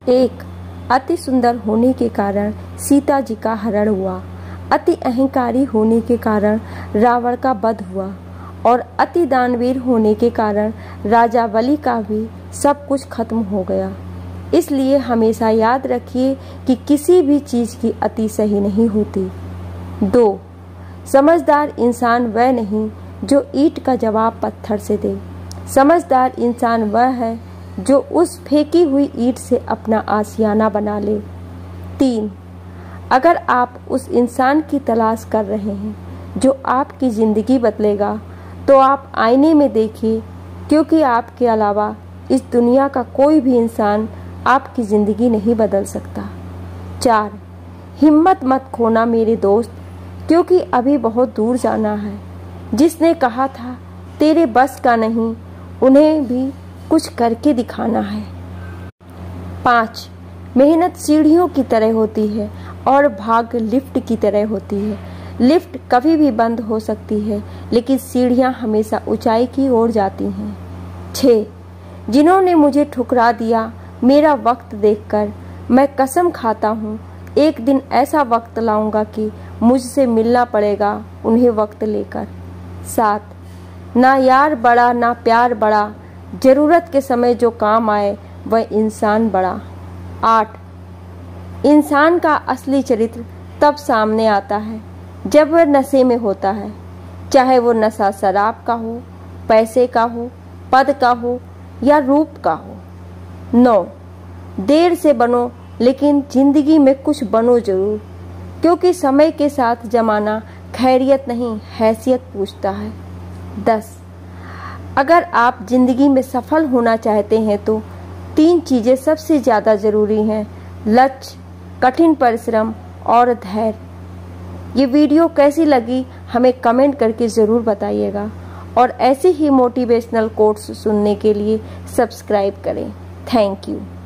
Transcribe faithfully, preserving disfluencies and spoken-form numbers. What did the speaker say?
एक, अति सुंदर होने के कारण सीता जी का हरण हुआ। अति अहंकारी होने के कारण रावण का वध हुआ और अति दानवीर होने के कारण राजा बलि का भी सब कुछ खत्म हो गया। इसलिए हमेशा याद रखिए कि किसी भी चीज़ की अति सही नहीं होती। दो, समझदार इंसान वह नहीं जो ईंट का जवाब पत्थर से दे। समझदार इंसान वह है जो उस फेंकी हुई ईंट से अपना आशियाना बना ले। तीन, अगर आप उस इंसान की तलाश कर रहे हैं जो आपकी ज़िंदगी बदलेगा तो आप आईने में देखिए, क्योंकि आपके अलावा इस दुनिया का कोई भी इंसान आपकी ज़िंदगी नहीं बदल सकता। चार, हिम्मत मत खोना मेरे दोस्त, क्योंकि अभी बहुत दूर जाना है। जिसने कहा था तेरे बस का नहीं, उन्हें भी कुछ करके दिखाना है। पाँच, मेहनत सीढ़ियों की तरह होती है और भाग्य लिफ्ट की तरह होती है। लिफ्ट कभी भी बंद हो सकती है, लेकिन सीढ़ियां हमेशा ऊंचाई की ओर जाती हैं। छः, जिन्होंने मुझे ठुकरा दिया मेरा वक्त देखकर, मैं कसम खाता हूँ एक दिन ऐसा वक्त लाऊंगा कि मुझसे मिलना पड़ेगा उन्हें वक्त लेकर। सात, ना यार बड़ा ना प्यार बड़ा, ज़रूरत के समय जो काम आए वह इंसान बड़ा। आठ, इंसान का असली चरित्र तब सामने आता है जब वह नशे में होता है, चाहे वो नशा शराब का हो, पैसे का हो, पद का हो या रूप का हो। नौ, देर से बनो लेकिन जिंदगी में कुछ बनो जरूर, क्योंकि समय के साथ जमाना खैरियत नहीं हैसियत पूछता है। दस, अगर आप जिंदगी में सफल होना चाहते हैं तो तीन चीज़ें सबसे ज़्यादा ज़रूरी हैं: लक्ष्य, कठिन परिश्रम और धैर्य। ये वीडियो कैसी लगी हमें कमेंट करके ज़रूर बताइएगा और ऐसे ही मोटिवेशनल कोट्स सुनने के लिए सब्सक्राइब करें। Thank you.